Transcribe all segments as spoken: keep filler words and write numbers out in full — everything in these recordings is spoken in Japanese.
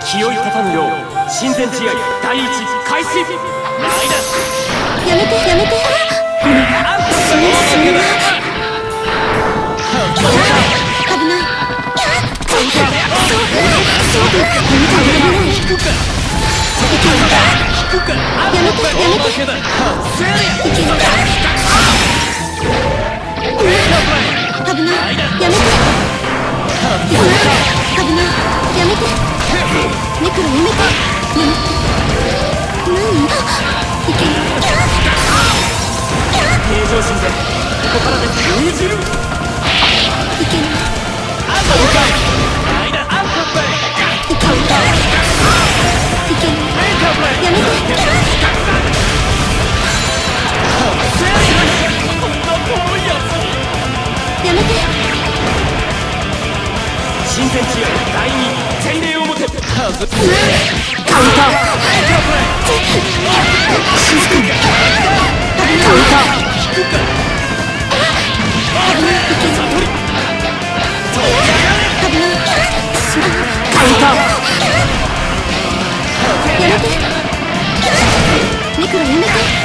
気負い立たぬよう親善試合第一開始。 やめてやめて。ごめん、死ぬ死ぬ。危ない。そうそう、やめて危ない。やめてやめて。いけない。危ない。やめて。危ない。やめて。ネクロやめて。やめて。何？いけない。 平常心でここからです。封じる。 いけない。 アンパンアイダアンパンプレイ。 いけない。いけない。やめて。 こんな遠いやつにやめて。 親善試合第二前例表。 カウンター。静かに。カウンター。危ない。いけない。危ない。カウンター。やめて。ネクロやめて。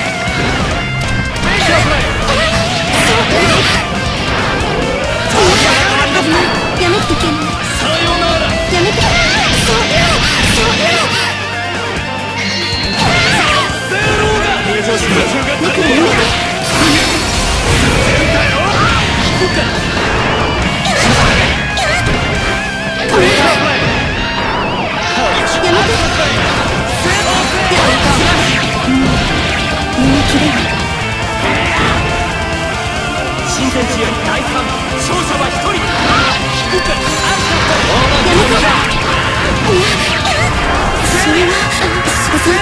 危ない。やめて。いけない。やめて。そうそう平常心でネクロやめて。 親善試合第三勝者は一人。 それはすごく。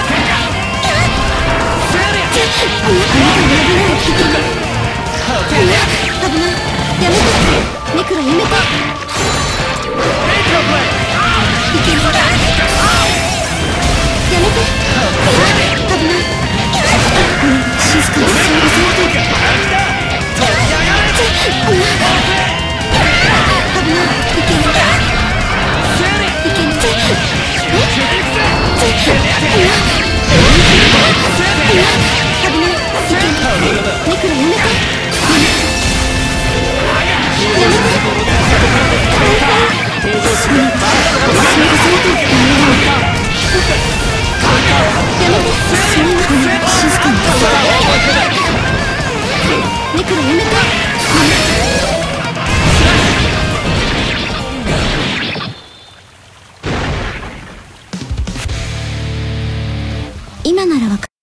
危ない。やめて。ネクロやめて。いけない。やめて。危ない。静かに。今ならわかる。